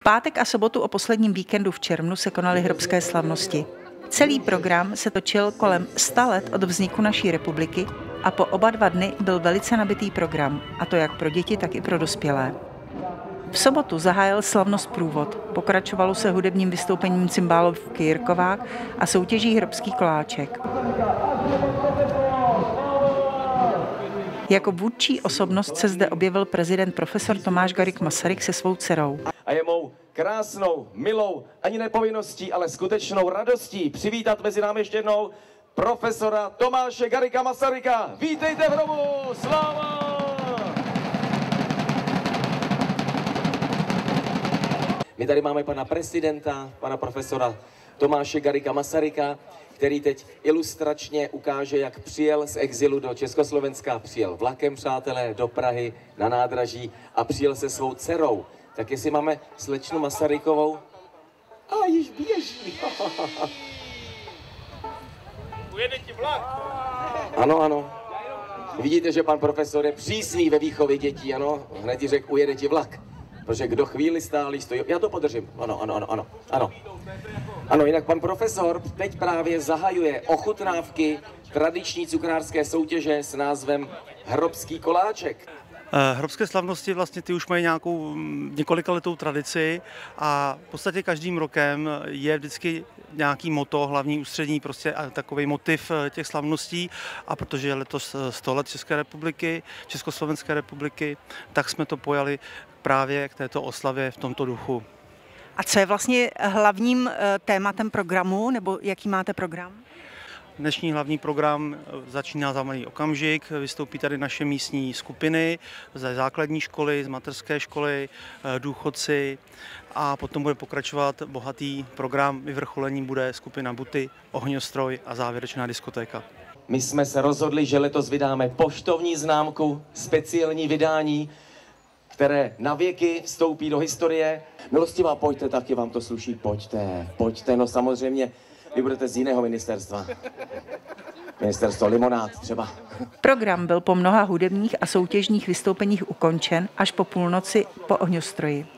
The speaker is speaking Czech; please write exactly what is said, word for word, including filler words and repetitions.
pátek a sobotu o posledním víkendu v červnu se konaly hrobské slavnosti. Celý program se točil kolem sta let od vzniku naší republiky a po oba dva dny byl velice nabitý program, a to jak pro děti, tak i pro dospělé. V sobotu zahájil slavnost průvod, pokračovalo se hudebním vystoupením cymbálovky Jirkovák a soutěží hrobský koláček. Jako vůdčí osobnost se zde objevil prezident profesor Tomáš Garrigue Masaryk se svou dcerou. A je mou krásnou, milou, ani nepovinností, ale skutečnou radostí přivítat mezi námi ještě jednou profesora Tomáše Garrigua Masaryka. Vítejte v hrobu, sláva! My tady máme pana prezidenta, pana profesora Tomáše Garrigua Masaryka, který teď ilustračně ukáže, jak přijel z exilu do Československa. Přijel vlakem, přátelé, do Prahy, na nádraží a přijel se svou dcerou. Tak jestli máme slečnu Masarykovou... A již běží. Ujede ti vlak. Ano, ano. Vidíte, že pan profesor je přísný ve výchově dětí, ano? Hned ti řekl, ujede ti vlak. Protože kdo chvíli stálí stojí... Já to podržím. Ano, ano, ano, ano. Ano, ano, jinak pan profesor teď právě zahajuje ochutnávky tradiční cukrářské soutěže s názvem Hrobský koláček. Hrobské slavnosti vlastně ty už mají nějakou několikaletou tradici a v podstatě každým rokem je vždycky nějaký motto, hlavní ústřední, prostě takový motiv těch slavností, a protože je letos sto let České republiky, Československé republiky, tak jsme to pojali právě k této oslavě v tomto duchu. A co je vlastně hlavním tématem programu, nebo jaký máte program? Dnešní hlavní program začíná za malý okamžik, vystoupí tady naše místní skupiny ze základní školy, z mateřské školy, důchodci a potom bude pokračovat bohatý program, vyvrcholením bude skupina Buty, ohňostroj a závěrečná diskotéka. My jsme se rozhodli, že letos vydáme poštovní známku, speciální vydání, které na věky vstoupí do historie. Milostivá, pojďte, taky vám to sluší, pojďte, pojďte, no samozřejmě. Vy budete z jiného ministerstva. Ministerstvo limonád třeba. Program byl po mnoha hudebních a soutěžních vystoupeních ukončen až po půlnoci po ohňostroji.